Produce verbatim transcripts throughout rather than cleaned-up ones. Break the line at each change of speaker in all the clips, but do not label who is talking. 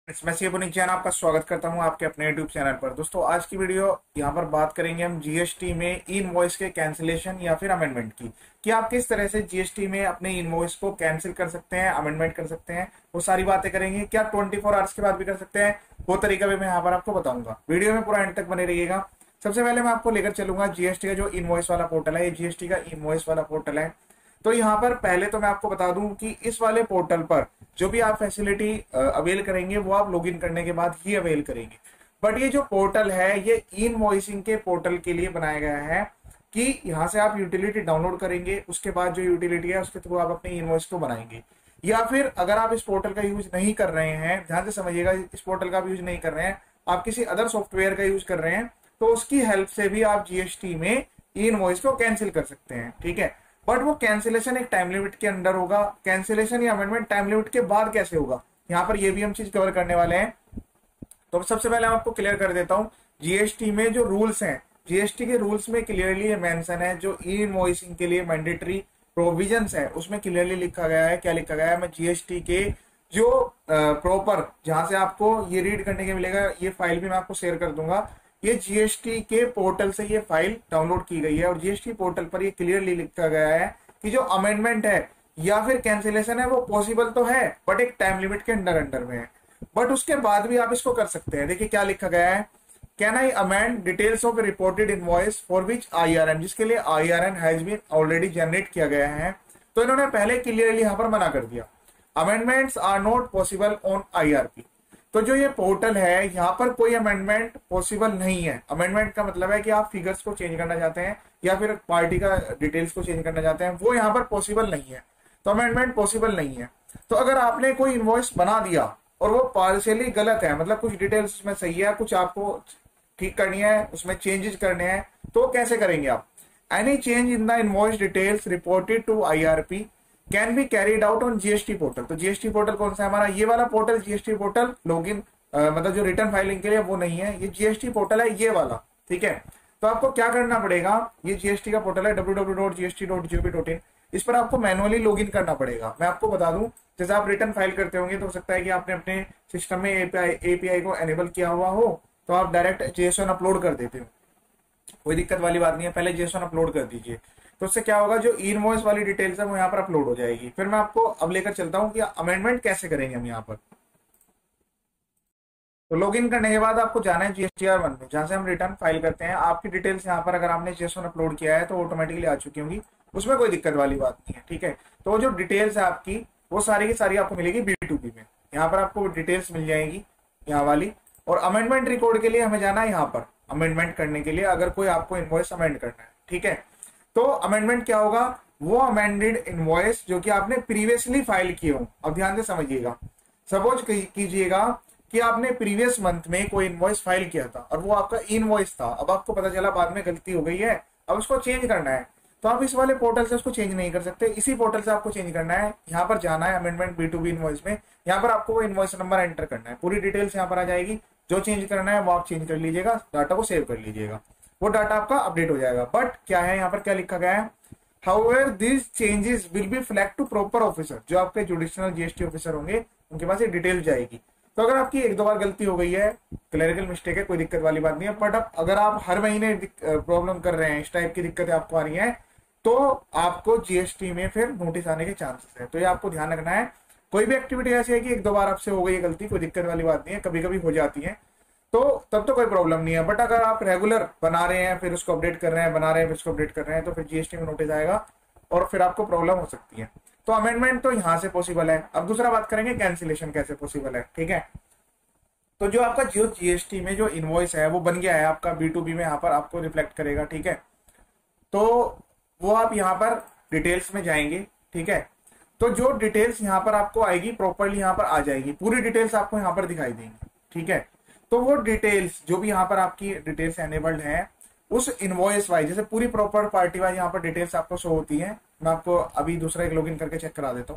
इसमें से पुनीत जैन आपका स्वागत करता हूं आपके अपने यूट्यूब चैनल पर। दोस्तों आज की वीडियो यहां पर बात करेंगे हम जीएसटी में इनवॉइस के कैंसिलेशन या फिर अमेंडमेंट की कि आप किस तरह से जीएसटी में अपने इनवॉइस को कैंसिल कर सकते हैं, अमेंडमेंट कर सकते हैं। वो सारी बातें करेंगे। क्या ट्वेंटी फोर आवर्स के बाद भी कर सकते हैं, वो तरीका भी मैं यहाँ पर आपको बताऊंगा। वीडियो में पूरा एंड तक बने रहिएगा। सबसे पहले मैं आपको लेकर चलूंगा जीएसटी का जो इनवॉइस वाला पोर्टल है। ये जीएसटी का इनवॉइस वाला पोर्टल है। तो यहाँ पर पहले तो मैं आपको बता दूं कि इस वाले पोर्टल पर जो भी आप फैसिलिटी अवेल करेंगे वो आप लॉगिन करने के बाद ही अवेल करेंगे। बट ये जो पोर्टल है ये इनवॉइसिंग के पोर्टल के लिए बनाया गया है कि यहाँ से आप यूटिलिटी डाउनलोड करेंगे, उसके बाद जो यूटिलिटी है उसके थ्रू आप अपने इनवॉइस को बनाएंगे। या फिर अगर आप इस पोर्टल का यूज नहीं कर रहे हैं, ध्यान से समझिएगा, इस पोर्टल का यूज नहीं कर रहे हैं, आप किसी अदर सॉफ्टवेयर का यूज कर रहे हैं, तो उसकी हेल्प से भी आप जीएसटी में इनवॉइस को कैंसिल कर सकते हैं। ठीक है, बट वो कैंसिलेशन एक टाइम लिमिट के अंडर होगा। कैंसिलेशन या अमेंडमेंट टाइम लिमिट के बाद कैसे होगा, यहाँ पर ये भी हम चीज कवर करने वाले हैं। तो सबसे पहले मैं आपको क्लियर कर देता हूँ जीएसटी में जो रूल्स हैं। जीएसटी के रूल्स में क्लियरली ये मेंशन है, जो ई इनवॉइसिंग के लिए मैंडेटरी प्रोविजंस है उसमें क्लियरली लिखा गया है। क्या लिखा गया है, मैं जीएसटी के जो प्रॉपर जहां से आपको ये रीड करने के मिलेगा, ये फाइल भी मैं आपको शेयर कर दूंगा। ये जीएसटी के पोर्टल से ये फाइल डाउनलोड की गई है और जीएसटी पोर्टल पर ये क्लियरली लिखा गया है कि जो अमेंडमेंट है या फिर कैंसिलेशन है वो पॉसिबल तो है बट एक टाइम लिमिट के अंडर अंडर में है। बट उसके बाद भी आप इसको कर सकते हैं। देखिए क्या लिखा गया है, can I amend details of reported invoice for which IRN, जिसके लिए IRN has been already generate किया गया है। तो इन्होंने पहले क्लियरली यहां पर मना कर दिया, amendments are not possible on IRP. तो जो ये पोर्टल है यहाँ पर कोई अमेंडमेंट पॉसिबल नहीं है। अमेंडमेंट का मतलब है कि आप फिगर्स को चेंज करना चाहते हैं या फिर पार्टी का डिटेल्स को चेंज करना चाहते हैं, वो यहाँ पर पॉसिबल नहीं है। तो अमेंडमेंट पॉसिबल नहीं है। तो अगर आपने कोई इनवॉइस बना दिया और वो पार्शियली गलत है, मतलब कुछ डिटेल्स उसमें सही है, कुछ आपको ठीक करनी है, उसमें चेंजेस करने हैं, तो कैसे करेंगे आप। Any change in the invoice details reported to IRP can be carried out on GST portal. तो जीएसटी पोर्टल कौन सा है हमारा, ये वाला पोर्टल जीएसटी पोर्टल लॉगिन मतलब जो रिटर्न फाइलिंग के लिए वो नहीं है, ये जीएसटी पोर्टल है ये वाला। ठीक है, तो आपको क्या करना पड़ेगा, ये जीएसटी का पोर्टल है W W W dot G S T dot G O V dot in. इस पर आपको मैनुअली लॉगिन करना पड़ेगा। मैं आपको बता दूं, जैसे आप रिटर्न फाइल करते होंगे तो हो सकता है कि आपने अपने सिस्टम में एपीआई एपीआई को एनेबल किया हुआ हो, तो आप डायरेक्ट जेएसओन अपलोड कर देते हो, कोई दिक्कत वाली बात नहीं है। पहले जेएसओन अपलोड कर दीजिए, तो उससे क्या होगा, जो इनवॉइस वाली डिटेल्स है वो यहाँ पर अपलोड हो जाएगी। फिर मैं आपको अब लेकर चलता हूँ कि अमेंडमेंट कैसे करेंगे हम यहाँ पर। तो लॉगिन करने के बाद आपको जाना है जीएसटीआर वन में, जहां से हम रिटर्न फाइल करते हैं। आपकी डिटेल्स यहाँ पर अगर आपने जेएसओन अपलोड किया है तो ऑटोमेटिकली आ चुकी होंगी, उसमें कोई दिक्कत वाली बात नहीं है। ठीक है, तो जो डिटेल्स है आपकी वो सारी की सारी आपको मिलेगी बी टू बी में। यहाँ पर आपको डिटेल्स मिल जाएगी यहाँ वाली। और अमेंडमेंट रिकॉर्ड के लिए हमें जाना है यहाँ पर अमेंडमेंट करने के लिए, अगर कोई आपको इनवॉइस अमेंड करना है। ठीक है, तो अमेंडमेंट क्या होगा, वो अमेंडेड इनवॉइस जो कि आपने प्रीवियसली फाइल किए हो। अब ध्यान से समझिएगा, सपोज कीजिएगा कि आपने प्रीवियस मंथ में कोई इनवॉइस फाइल किया था और वो आपका इनवॉइस था। अब आपको पता चला बाद में गलती हो गई है, अब उसको चेंज करना है, तो आप इस वाले पोर्टल से उसको चेंज नहीं कर सकते, इसी पोर्टल से आपको चेंज करना है। यहाँ पर जाना है amendment B to B invoice में, यहाँ पर आपको वो इनवॉइस नंबर एंटर करना है, पूरी डिटेल्स यहाँ पर आ जाएगी। जो चेंज करना है वो आप चेंज कर लीजिएगा, डाटा को सेव कर लीजिएगा, वो डाटा आपका अपडेट हो जाएगा। बट क्या है यहाँ पर क्या लिखा गया है, however this changes will be flag to proper officer, जो आपके जुडिशनल जीएसटी ऑफिसर होंगे उनके पास ये डिटेल जाएगी। तो अगर आपकी एक दो बार गलती हो गई है, क्लरिकल मिस्टेक है, कोई दिक्कत वाली बात नहीं है। बट अब अगर आप हर महीने प्रॉब्लम कर रहे हैं, इस टाइप की दिक्कतें आपको आ रही हैं, तो आपको जीएसटी में फिर नोटिस आने के चांसेस है। तो ये आपको ध्यान रखना है। कोई भी एक्टिविटी ऐसी है कि एक दो बार आपसे हो गई है गलती, कोई दिक्कत वाली बात नहीं है, कभी कभी हो जाती है, तो तब तो कोई प्रॉब्लम नहीं है। बट अगर आप रेगुलर बना रहे हैं, फिर उसको अपडेट कर रहे हैं, बना रहे हैं फिर उसको अपडेट कर रहे हैं, तो फिर जीएसटी में नोटिस आएगा और फिर आपको प्रॉब्लम हो सकती है। तो अमेंडमेंट तो यहाँ से पॉसिबल है। अब दूसरा बात करेंगे कैंसिलेशन कैसे पॉसिबल है। ठीक है, तो जो आपका जियो जीएसटी में जो इनवॉइस है वो बन गया है आपका बी टू बी में, यहाँ पर आपको रिफ्लेक्ट करेगा। ठीक है, तो वो आप यहाँ पर डिटेल्स में जाएंगे। ठीक है, तो जो डिटेल्स यहाँ पर आपको आएगी प्रॉपरली यहाँ पर आ जाएगी, पूरी डिटेल्स आपको यहाँ पर दिखाई देंगी। ठीक है, तो वो डिटेल्स जो भी यहाँ पर आपकी डिटेल्स एनेबल्ड है उस इनवॉइस वाइज, जैसे पूरी प्रॉपर पार्टी वाइज यहाँ पर डिटेल्स आपको शो होती है। मैं आपको अभी दूसरा एक लॉगिन करके चेक करा देता हूँ,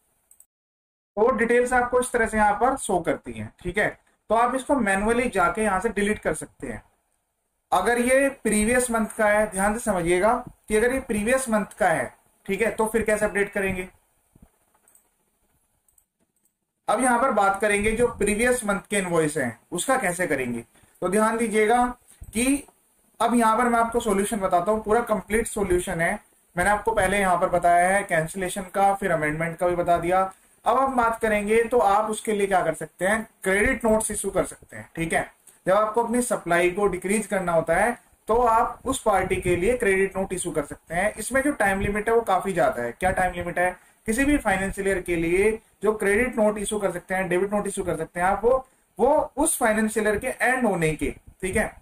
तो वो डिटेल्स आपको इस तरह से यहाँ पर शो करती है। ठीक है, तो आप इसको मैनुअली जाके यहाँ से डिलीट कर सकते हैं। अगर ये प्रीवियस मंथ का है, ध्यान से समझिएगा कि अगर ये प्रीवियस मंथ का है, ठीक है, तो फिर कैसे अपडेट करेंगे। अब यहाँ पर बात करेंगे जो प्रीवियस मंथ के इनवॉइस हैं उसका कैसे करेंगे। तो ध्यान दीजिएगा कि अब यहाँ पर मैं आपको सॉल्यूशन बताता हूँ, पूरा कंप्लीट सॉल्यूशन है। मैंने आपको पहले यहाँ पर बताया है कैंसिलेशन का, फिर अमेंडमेंट का भी बता दिया। अब हम बात करेंगे तो आप उसके लिए क्या कर सकते हैं, क्रेडिट नोट्स इशू कर सकते हैं। ठीक है, जब आपको अपनी सप्लाई को डिक्रीज करना होता है तो आप उस पार्टी के लिए क्रेडिट नोट इशू कर सकते हैं। इसमें जो टाइम लिमिट है वो काफी ज्यादा है। क्या टाइम लिमिट है, किसी भी फाइनेंशियल ईयर के लिए जो क्रेडिट नोट इशू कर सकते हैं, डेबिट नोट इशू कर सकते हैं आप, वो वो उस फाइनेंशियल ईयर के एंड होने के, ठीक है,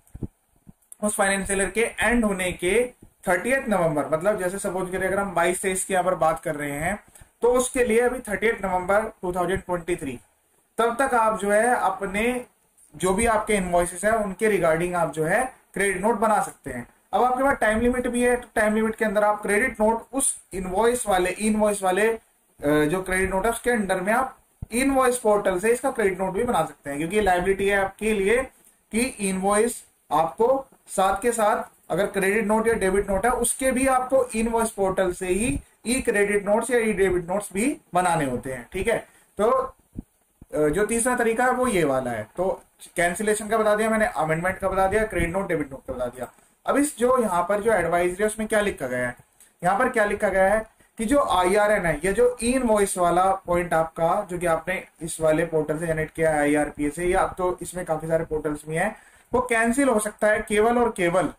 उस फाइनेंशियल ईयर के एंड होने के थर्टियथ नवंबर, मतलब जैसे सपोज करिए अगर हम बाईस तेईस की यहाँ पर बात कर रहे हैं तो उसके लिए अभी thirtieth November two thousand twenty three तब तक आप जो है अपने जो भी आपके इनवॉइसेस है उनके रिगार्डिंग आप जो है क्रेडिट नोट बना सकते हैं। अब आपके पास टाइम लिमिट भी है, तो टाइम लिमिट के अंदर आप क्रेडिट नोट उस इनवॉइस वाले इनवॉइस वाले जो क्रेडिट नोट है उसके अंडर में आप इनवॉइस पोर्टल से इसका क्रेडिट नोट भी बना सकते हैं, क्योंकि लायबिलिटी है आपके लिए कि इनवॉइस आपको साथ के साथ अगर क्रेडिट नोट या डेबिट नोट है उसके भी आपको इनवॉइस पोर्टल से ही ई क्रेडिट नोट्स या ई डेबिट नोट्स भी बनाने होते हैं। ठीक है, तो जो तीसरा तरीका है वो ये वाला है। तो कैंसिलेशन का बता दिया मैंने, अमेंडमेंट का बता दिया, क्रेडिट नोट डेबिट नोट का बता दिया। अब इस जो यहाँ पर जो एडवाइजरी है उसमें क्या लिखा गया है, यहाँ पर क्या लिखा गया है कि जो आई आर एन है, ये जो इनवॉइस वाला पॉइंट आपका जो कि आपने इस वाले पोर्टल से जनरेट किया है आई आर पी ए से, या अब तो इसमें काफी सारे पोर्टल्स भी हैं, वो कैंसिल हो सकता है केवल और केवल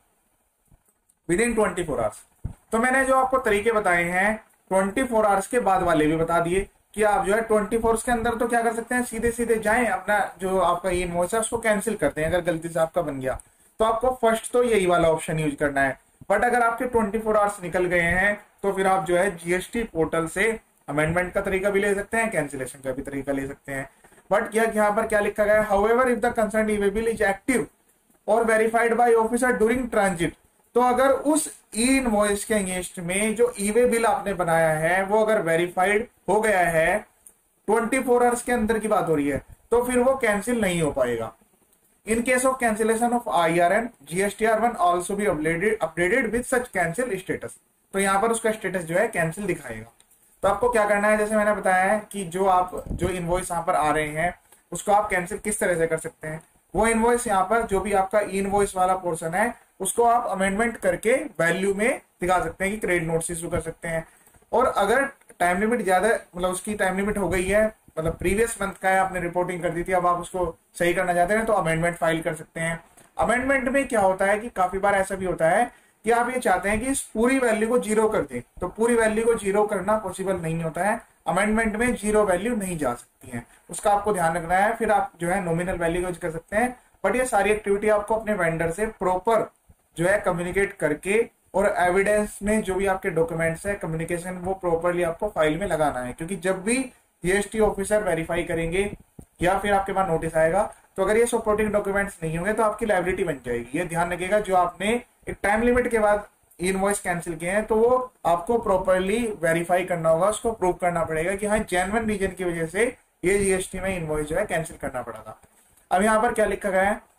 within twenty four hours. तो मैंने जो आपको तरीके बताए हैं ट्वेंटी फोर आवर्स के बाद वाले भी बता दिए कि आप जो है ट्वेंटी फोर के अंदर तो क्या कर सकते हैं, सीधे सीधे जाएं अपना जो आपका इनवॉइस है उसको कैंसिल करते हैं। अगर गलती से आपका बन गया तो आपको फर्स्ट तो यही वाला ऑप्शन यूज करना है। बट अगर आपके ट्वेंटी फोर आवर्स निकल गए हैं तो फिर आप जो है जीएसटी पोर्टल से अमेंडमेंट का तरीका भी ले सकते हैं, कैंसिलेशन का भी तरीका ले सकते हैं। बट क्या यहाँ पर क्या लिखा गया है, however if the concern E way bill is active और verified by officer during transit, तो अगर उस ई इनवॉइस के अगेंस्ट में जो ई वे बिल आपने बनाया है वो अगर वेरीफाइड हो गया है ट्वेंटी फोर आवर्स के अंदर की बात हो रही है, तो फिर वो कैंसिल नहीं हो पाएगा। In case of cancellation of I R N GSTR one also be updated updated with such cancel status, तो यहाँ पर उसका स्टेटस जो है कैंसिल दिखाएगा। तो आपको क्या करना है, जैसे मैंने बताया है कि जो आप जो इनवॉइस यहाँ पर आ रहे हैं उसको आप कैंसिल किस तरह से कर सकते हैं, वो इनवॉइस यहाँ पर जो भी आपका इनवॉइस वाला पोर्शन है उसको आप अमेंडमेंट करके वैल्यू में दिखा सकते हैं कि क्रेडिट नोट इशू कर सकते हैं। और अगर टाइम लिमिट ज्यादा, मतलब उसकी टाइम लिमिट हो गई है, मतलब प्रीवियस मंथ का है, आपने रिपोर्टिंग कर दी थी, अब आप उसको सही करना चाहते हैं तो अमेंडमेंट फाइल कर सकते हैं। अमेंडमेंट में क्या होता है कि काफी बार ऐसा भी होता है कि आप ये चाहते हैं कि इस पूरी वैल्यू को जीरो कर दें, तो पूरी वैल्यू को जीरो करना पॉसिबल नहीं होता है। अमेंडमेंट में जीरो वैल्यू नहीं जा सकती है, उसका आपको ध्यान रखना है। फिर आप जो है नॉमिनल वैल्यू यूज कर सकते हैं। बट ये सारी एक्टिविटी आपको अपने वेंडर से प्रॉपर जो है कम्युनिकेट करके और एविडेंस में जो भी आपके डॉक्यूमेंट्स है कम्युनिकेशन वो प्रॉपरली आपको फाइल में लगाना है, क्योंकि जब भी जीएसटी ऑफिसर वेरीफाई करेंगे या फिर आपके पास नोटिस आएगा तो अगर ये सपोर्टिंग डॉक्यूमेंट्स नहीं होंगे तो आपकी लायबिलिटी बन जाएगी। ये ध्यान रखिएगा, जो आपने एक टाइम लिमिट के बाद इनवॉइस कैंसिल किए हैं तो वो आपको प्रॉपरली वेरीफाई करना होगा, उसको प्रूव करना पड़ेगा कि हाँ जेन्युइन रीजन की वजह से ये जीएसटी में इनवॉइस जो है कैंसिल करना पड़ा था। अब यहाँ पर क्या लिखा गया है,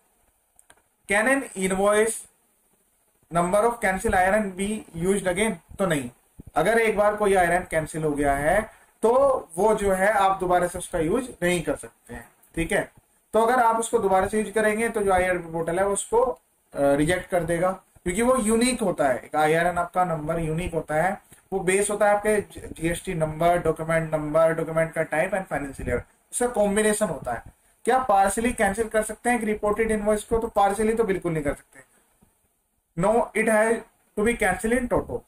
can an invoice number of cancel IRN be used again, तो नहीं। अगर एक बार कोई आयरन कैंसिल हो गया है तो वो जो है आप दोबारा से उसका यूज नहीं कर सकते हैं। ठीक है, तो अगर आप उसको दोबारा से यूज करेंगे तो जो आईआरपी पोर्टल है वो उसको रिजेक्ट कर देगा, क्योंकि वो यूनिक होता है। एक आईआरएन आपका नंबर यूनिक होता है, वो बेस होता है आपके GST number, document number, document का टाइप एंड फाइनेंशियल ईयर, उसका कॉम्बिनेशन होता है। क्या पार्सली कैंसिल कर सकते हैं रिपोर्टेड इनवॉइस को? तो पार्सली तो बिल्कुल नहीं कर सकते। No, it has to be cancel in toto,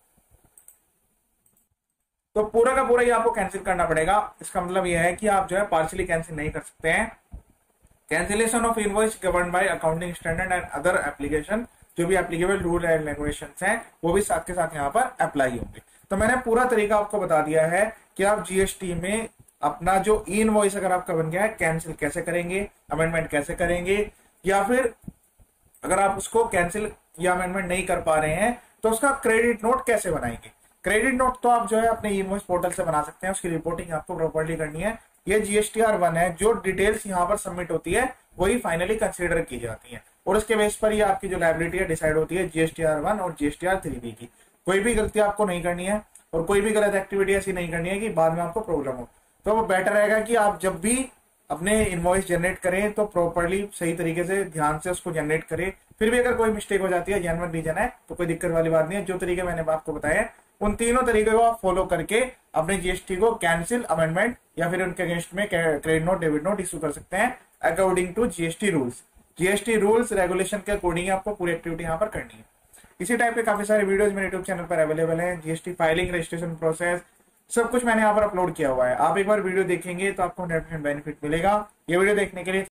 तो पूरा का पूरा ही आपको कैंसिल करना पड़ेगा। इसका मतलब यह है कि आप जो है पार्शियली कैंसिल नहीं कर सकते हैं। Cancellation of invoice govern by accounting standard and other application, जो भी एप्लीकेबल रूल एंड रेगुलेशंस हैं वो भी साथ के साथ यहाँ पर अप्लाई होंगे। तो मैंने पूरा तरीका आपको बता दिया है कि आप जीएसटी में अपना जो इनवॉइस अगर आपका बन गया है कैंसिल कैसे करेंगे, अमेंडमेंट कैसे करेंगे, या फिर अगर आप उसको कैंसिल या अमेंडमेंट नहीं कर पा रहे हैं तो उसका क्रेडिट नोट कैसे बनाएंगे। क्रेडिट नोट तो आप जो है अपने इनवॉइस पोर्टल से बना सकते हैं, उसकी रिपोर्टिंग आपको प्रॉपर्ली करनी है। ये जीएसटीआर वन है, जो डिटेल्स यहाँ पर सबमिट होती है वही फाइनली कंसीडर की जाती है और उसके बेस पर ही आपकी जो लायबिलिटी है डिसाइड होती है जीएसटीआर वन और जीएसटीआर थ्री बी की। कोई भी गलती आपको नहीं करनी है और कोई भी गलत एक्टिविटी ऐसी नहीं करनी है कि बाद में आपको प्रॉब्लम हो। तो वो बेटर रहेगा कि आप जब भी अपने इनवॉइस जनरेट करें तो प्रॉपरली सही तरीके से ध्यान से उसको जनरेट करें। फिर भी अगर कोई मिस्टेक हो जाती है, जेन्युइन रीजन है, तो कोई दिक्कत वाली बात नहीं है। जो तरीके मैंने आपको बताया उन तीनों तरीके को आप फॉलो करके अपने जीएसटी को कैंसिल, अमेंडमेंट या फिर उनके अगेंस्ट में credit note, debit note issue कर सकते हैं according to GST rules. GST rules regulation के अकॉर्डिंग आपको पूरी एक्टिविटी यहाँ पर करनी है। इसी टाइप के काफी सारे वीडियोस मेरे यूट्यूब चैनल पर अवेलेबल हैं। जीएसटी फाइलिंग, रजिस्ट्रेशन प्रोसेस, सब कुछ मैंने यहाँ पर अपलोड किया हुआ है। आप एक बार वीडियो देखेंगे तो आपको हंड्रेड परसेंट बेनिफिट मिलेगा। ये वीडियो देखने के लिए